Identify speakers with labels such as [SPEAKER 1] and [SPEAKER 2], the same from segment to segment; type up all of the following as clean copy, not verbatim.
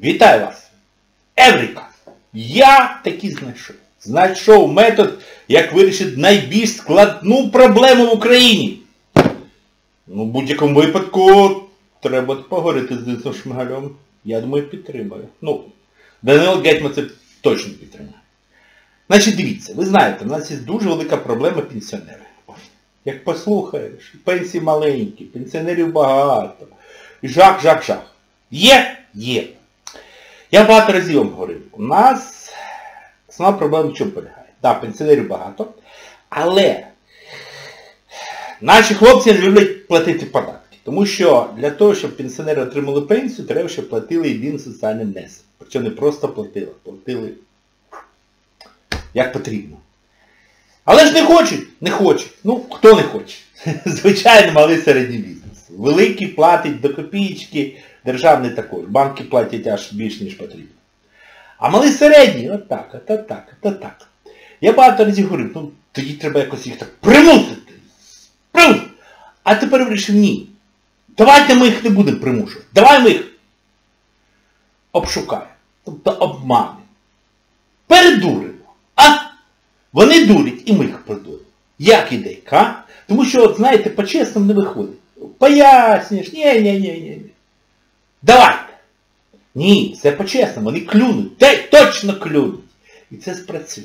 [SPEAKER 1] Вітаю вас! Еврика! Я таки знайшов. Знайшов метод, як вирішити найбільш складну проблему в Україні. Ну, в будь-якому випадку, треба поговорити з Денисом Шмигалем. Я думаю, підтримаю. Ну, Данило Гетьман це точно підтримає. Значить, дивіться, ви знаєте, в нас є дуже велика проблема пенсіонерів. Як послухаєш, пенсії маленькі, пенсіонерів багато. Жах. Є? Є. Я багато разів вам говорив. У нас основна проблема в чому полягає? Так, пенсіонерів багато, але наші хлопці не люблять платити податки. Тому що для того, щоб пенсіонери отримали пенсію, треба, щоб платили єдиний соціальний внесок. Причому не просто платили, платили як потрібно. Але ж не хочуть. Ну, хто не хоче? Звичайно, малий середній бізнес. Великий платить до копійки, державний також. Банки платять аж більш, ніж потрібно. А малий середній, отак. Я багато разів говорив, ну, тоді треба якось їх так примусити. А тепер вирішив, ні. Давайте ми їх не будемо примушувати. Давай ми їх обшукаємо. Тобто обманемо. Передуримо. Вони дурять, і ми їх придуримо. Як ідейка? Тому що, от, знаєте, по-чесному не виходить. Пояснюєш, ні. Давайте. Ні, все по-чесному, вони клюнуть. Точно клюнуть. І це спрацює.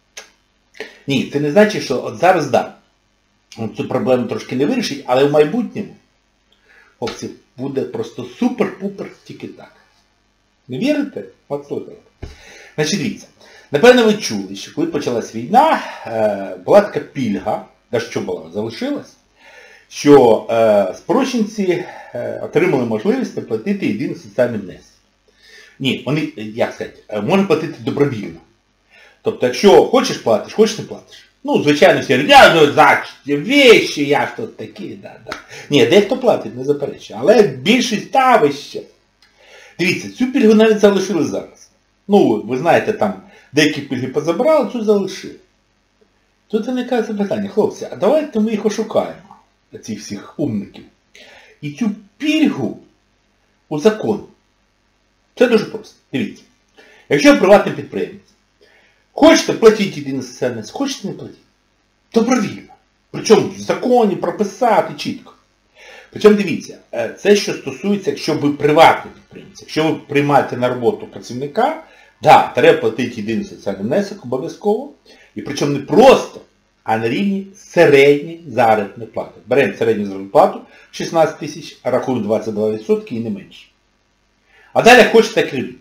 [SPEAKER 1] Ні, це не значить, що от зараз цю проблему трошки не вирішить, але в майбутньому, хлопці, буде просто супер-пупер тільки так. Не вірите? От слухайте. Значить, дивіться. Напевно, ви чули, що коли почалась війна, була така пільга, що була, залишилась, що спрощенці отримали можливість не платити єдиний соціальний внесок. Ні, вони, як сказати, можна платити добровільно. Тобто, якщо хочеш платиш, хочеш не платиш. Ну, звичайно, всі говорять, вещі, я ж тут такий, да. Ні, дехто платить, не заперечує. Але більшість тавище. Дивіться, цю пільгу навіть залишили зараз. Ну, ви знаєте, там деякі пільги позабрали, цю залишили. Тут виникає запитання, хлопці, а давайте ми їх ошукаємо, цих всіх умників. І цю пільгу узаконимо. Це дуже просто. Дивіться. Якщо приватний підприємець, хочете платити єдиний соціальний внесок, хочете не платити. Добровільно. Причому в законі прописати чітко. Причому дивіться, це що стосується, якщо ви приватний підприємець. Якщо ви приймаєте на роботу працівника, да, треба платити єдиний соціальний внесок обов'язково. І причому не просто, а на рівні середньої заробітної плати. Беремо середню заробітну плату 16 тисяч, а рахуємо 22% і не менше. А далі хочете так робити.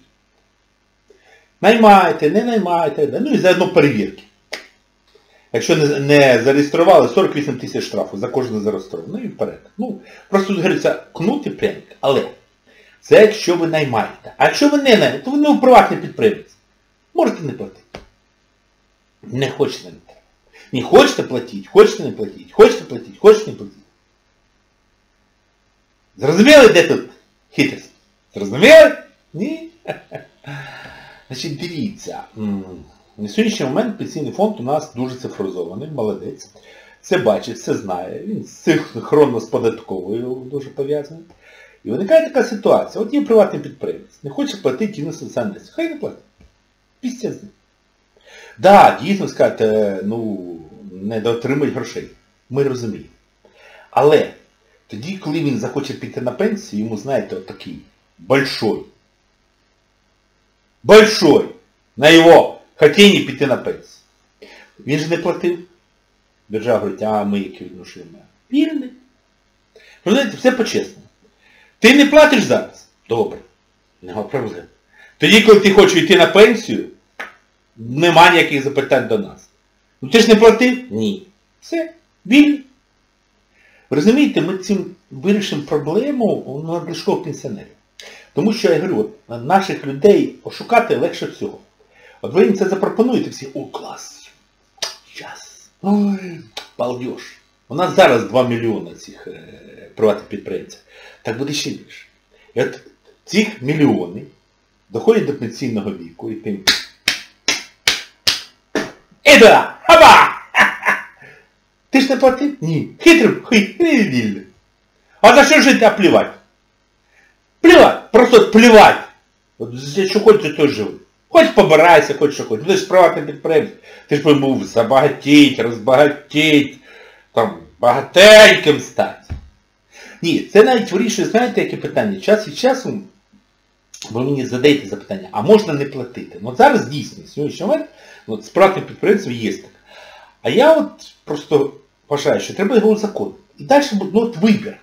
[SPEAKER 1] Наймаєте, не наймаєте, ну і заодно перевірки. Якщо не зареєстрували, 48 тисяч штрафу за кожне зареєстроване. Ну і вперед. Ну, просто тут говориться, кнут і пряник. Але це якщо ви наймаєте. А якщо ви не наймаєте, то ви не приватний підприємець. Можете не платити. Не хочете, не треба. Ні, хочете платіть, хочете не платіть, хочете платіть, хочете не платіть. Зрозуміли, де тут хитрість? Зрозуміли? Ні? Значить, дивіться. На сьогоднішній момент пенсійний фонд у нас дуже цифровізований, молодець. Це бачить, це знає. Він синхронно з податковою дуже пов'язаний. І виникає така ситуація. От є приватний підприємець, не хоче платити єдиний соціальний внесок. Хай не платить. Після з ним. Так, дійсно сказати, не доотримують грошей. Ми розуміємо. Але тоді, коли він захоче піти на пенсію, йому, знаєте, отакий большой на його хотінні піти на пенсію. Він же не платив. Держава говорить, а ми які відношення? Вільний. Розумієте, все по-чесному. Ти не платиш зараз? Добре. Нема проблем. Тоді, коли ти хочеш йти на пенсію, нема ніяких запитань до нас. Ну ти ж не платив? Ні. Все. Вільний. Розумієте, ми цим вирішимо проблему надлишкових пенсіонерів. Тому що, я говорю, наших людей ошукати легше всього. От ви їм це запропонуєте всі, о, клас, час, ой, балдеж. У нас зараз 2 мільйони цих приватних підприємців. Так буде ще більше. І от цих мільйони доходять до пенсійного віку і тим... Іда! Хаба! Ти ж не платив? Ні. Хитрий, вільний. А за що жити, а плівати? Плівати, просто плівати. От, що хочеш, то живи. Хоч побирайся, хоч що хочеш. Ти ж приватний підприємець. Ти ж повинен забагатіть, розбагатіть, там, багатеньким стати. Ні, це навіть вирішує, знаєте, яке питання? Час від часу ви мені задаєте запитання, а можна не платити? Ну зараз дійсно, сьогоднішній момент, з приватним підприємцем є таке. А я от просто вважаю, що треба його узаконити. І далі буде вибір.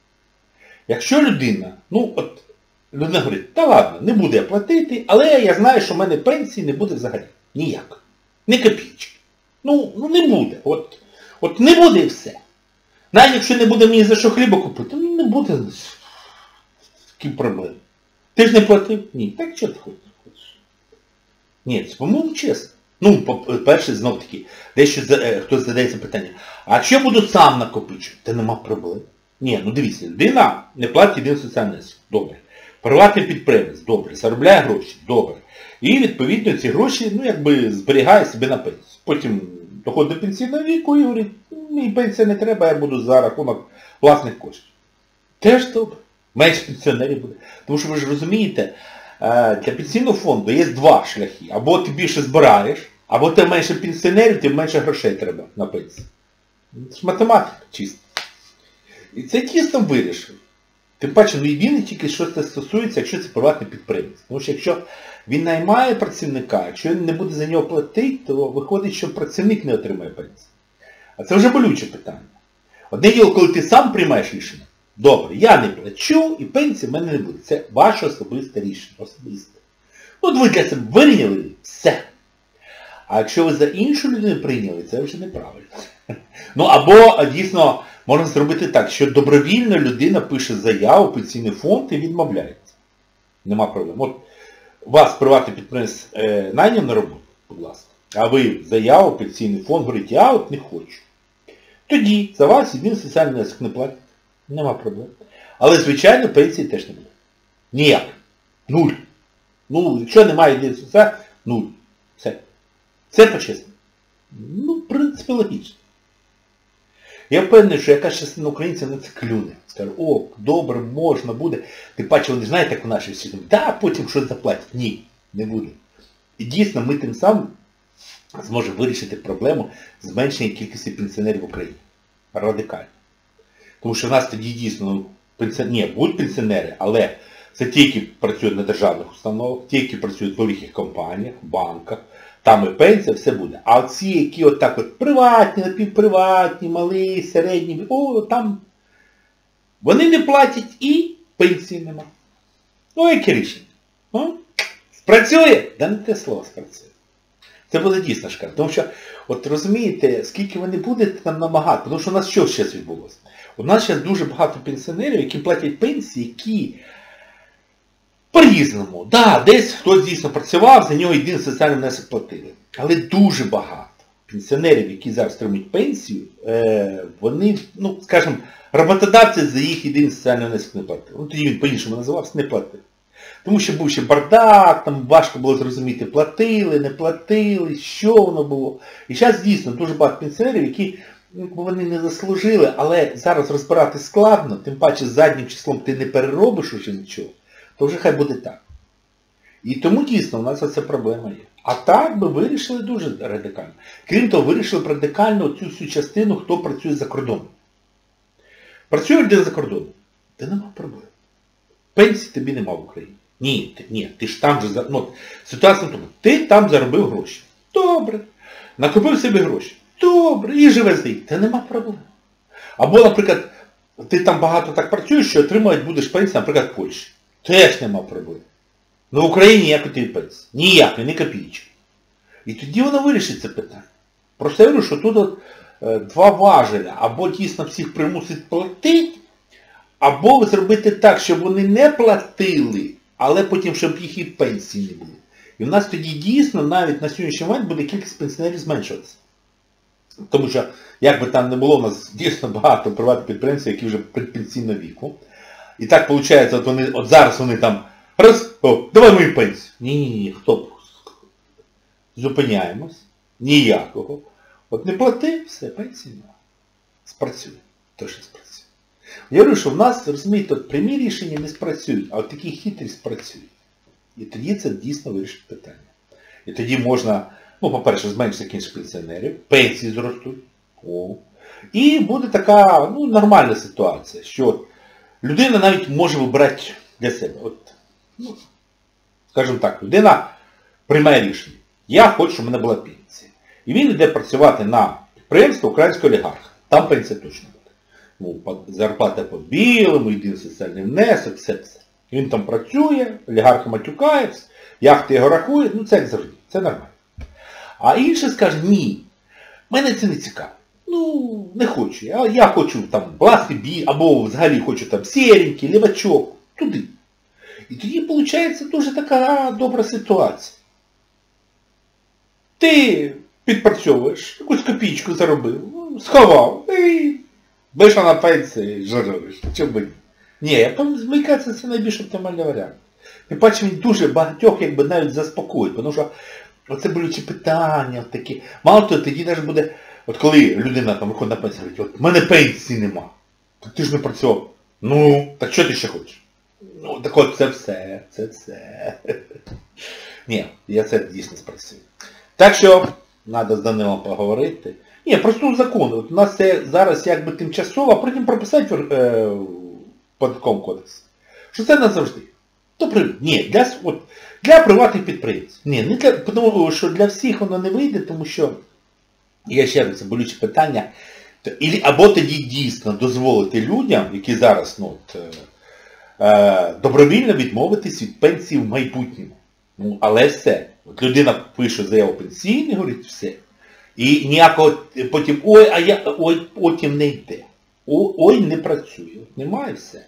[SPEAKER 1] Якщо людина, людина говорить, та ладно, не буду я платити, але я знаю, що в мене пенсії не буде взагалі. Ніяк. Не копійки. Не буде. От не буде і все. Навіть якщо не буде мені за що хліба купити, не буде такі проблеми. Ти ж не платив? Ні. Так що ти хочеш? Ні, це, по-моєму, чесно. По-перше, знов таки, дещо хтось задається питання. А якщо я буду сам накопичувати, то нема проблем. Ні, дивіться, людина не платить єдиний соціальний внесок. Добре. Приватний підприємець, добре. Заробляє гроші, добре. І, відповідно, ці гроші, зберігає собі на пенсію. Потім доходить до пенсійного віку і говорить, мені пенсія не треба, я буду за рахунок власних коштів. Теж добре. Менше пенсіонерів буде. Тому що ви ж розумієте, для пенсійного фонду є два шляхи. Або ти більше збираєш, або ти менше пенсіонерів, тим менше грошей треба на пенсію. Це ж математика чиста. І це дійсно вирішив. Тим паче, єдине тільки, що це стосується, якщо це приватний підприємець. Тому що якщо він наймає працівника, якщо він не буде за нього платити, то виходить, що працівник не отримає пенсію. А це вже болюче питання. Одне діло, коли ти сам приймаєш рішення, добре, я не плачу і пенсії в мене не буде. Це ваше особисте рішення. Особисте. Ви для себе вирішили, все. А якщо ви за іншу людину прийняли, це вже неправильно. Або дійсно можна зробити так, що добровільно людина пише заяву в пенсійний фонд і відмовляється. Нема проблем. От вас приватний підприємець найняв на роботу, будь ласка, а ви заяву в пенсійний фонд говорите, я от не хочу. Тоді за вас єдиний соціальний внесок не платить. Нема проблем. Але, звичайно, пенсії теж не буде. Ніяк. Нуль. Якщо немає єдиного соціального, нуль. Все. Це по-чесному. В принципі, логічно. Я впевнений, що якась частина українців на це клюне. Скаже, добре, можна, буде. Тим паче, вони знаєте, як у нашій всі думають, потім щось заплатять. Ні, не буде. І дійсно, ми тим самим зможемо вирішити проблему зменшення кількості пенсіонерів в Україні. Радикально. Тому що в нас тоді дійсно, будуть пенсіонери, але це ті, які працюють на державних установах, ті, які працюють в великих компаніях, банках, там і пенсія, все буде. А ці, які приватні, напівприватні, малі, середні, там вони не платять і пенсії нема. Яке рішення? Спрацює? Да не те слово спрацює. Це буде дійсно шкода. Тому що, розумієте, скільки вони будуть там намагати, тому що у нас що зараз відбулося? У нас зараз дуже багато пенсіонерів, які платять пенсії, які по-різному. Десь хтось дійсно працював, за нього єдиний соціальний внесок платили. Але дуже багато пенсіонерів, які зараз отримують пенсію, вони, скажімо, роботодавці за їх єдиний соціальний внесок не платили. Тоді він по-іншому називався, не платив. Тому що був ще бардак, там важко було зрозуміти, платили, не платили, що воно було. І зараз дійсно дуже багато пенсіонерів, які вони не заслужили, але зараз розбирати складно, тим паче з заднім числом ти не переробиш уже нічого, то вже хай буде так. І тому дійсно у нас оця проблема є. А так би вирішили дуже радикально. Крім того, вирішили б радикально цю всю частину, хто працює за кордоном. Працює людина за кордоном. Та нема проблем. Пенсії тобі нема в Україні. Ні, ти ж там же, ситуація в тому, ти там заробив гроші. Добре. Накопив собі гроші. Добре. І живе здесь. Та нема проблем. Або, наприклад, ти там багато так працюєш, що отримувати будеш пенсію, наприклад, в Польщі. Теж нема проблем. В Україні ніякої тобі пенсії. Ніякої, ні копійки. І тоді воно вирішить це питання. Просто я говорю, що тут два важеля. Або дійсно всіх примусить платити, або зробити так, щоб вони не платили, але потім, щоб їх і пенсії не було. І в нас тоді дійсно навіть на сьогоднішній момент буде кількість пенсіонерів зменшуватися. Тому що, як би там не було, у нас дійсно багато приватних підприємців, які вже предпенсійного віку. І так виходить, от зараз вони там, давай мою пенсію. Ні, хто? Зупиняємось. Ніякого. От не плати, все, пенсії немає. Спрацює. Точно спрацює. Я говорю, що в нас, розумієте, прямі рішення не спрацюють, а от такі хитрі спрацюють. І тоді це дійсно вирішить питання. І тоді можна, ну, по-перше, зменшити кількість пенсіонерів, пенсії зростуть. І буде така, ну, нормальна ситуація, що людина навіть може вибирати для себе. От, ну, скажімо так, людина приймає рішення. Я хочу, щоб в мене була пенсія. І він йде працювати на підприємство українського олігарха. Там пенсія точно буде. Ну, зарплата по білому, єдиний соціальний внесок, все. Він там працює, олігархи матюкаються, яхти його рахують, ну це як завжди, це нормально. А інший скаже, ні, мене це не цікаво. Ну, не хочу. Я хочу там власний або взагалі хочу там сіренький, лівачок, туди. І тоді виходить дуже така добра ситуація. Ти підпрацьовуєш, якусь копійку заробив, сховав, і вийшов на пенсії, жаруєш. Чому би ні? Ні, мені кажеться, це найбільш оптимальний варіант. Тим паче він дуже багатьох якби навіть заспокоїть, тому що оце болючі питання такі. Мало того, тоді навіть буде, от коли людина там виходить на пенсію, говорить, от в мене пенсії нема. Так ти ж не працював. Ну, так що ти ще хочеш? Ну, так от це все. Ні, я це дійсно спрацюю. Так що, треба з Данилом поговорити. Ні, просто закон. От у нас це зараз якби тимчасово, а потім прописати в податковому кодексі. Що це назавжди. Ні, для приватних підприємців. Ні, не для, тому що для всіх воно не вийде, тому що, я ще раз, це болюче питання, або тоді дійсно дозволити людям, які зараз добровільно відмовитись від пенсії в майбутньому. Ну, але все. От людина пише заяву пенсійну, говорить все. І ніякого потім, потім не йде. Ой, не працює. Немає все.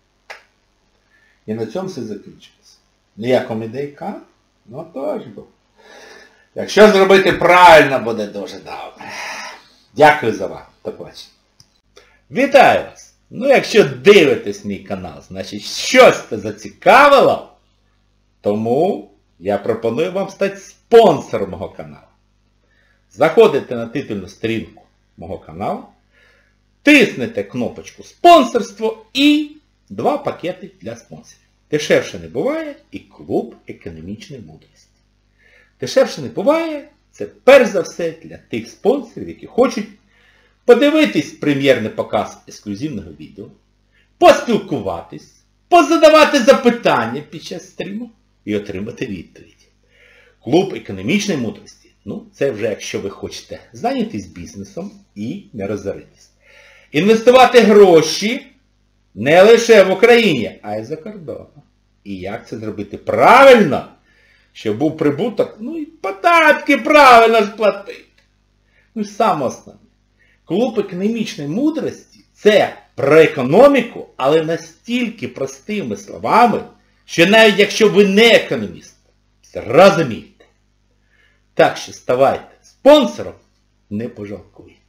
[SPEAKER 1] І на цьому все закінчилося. Ніякого ідейка, ну тож бо. Якщо зробити правильно, буде дуже добре. Дякую за увагу. До побачення. Вітаю вас! Ну, якщо дивитесь мій канал, значить щось це зацікавило, тому я пропоную вам стати спонсором мого каналу. Заходите на титульну сторінку мого каналу, тиснете кнопочку «Спонсорство» і 2 пакети для спонсорів. Дешевше не буває і клуб економічної мудрості. Дешевше не буває, це перш за все для тих спонсорів, які хочуть подивитись прем'єрний показ ексклюзивного відео, поспілкуватись, позадавати запитання під час стріму і отримати відповідь. Клуб економічної мудрості. Ну, це вже якщо ви хочете зайнятись бізнесом і не розоритись. Інвестувати гроші не лише в Україні, а й за кордоном. І як це зробити правильно, щоб був прибуток, ну і податки правильно сплатити. Ну і саме основне. Клуб економічної мудрості – це про економіку, але настільки простими словами, що навіть якщо ви не економіст, зрозумієте. Так що ставайте спонсором, не пожалкуйте.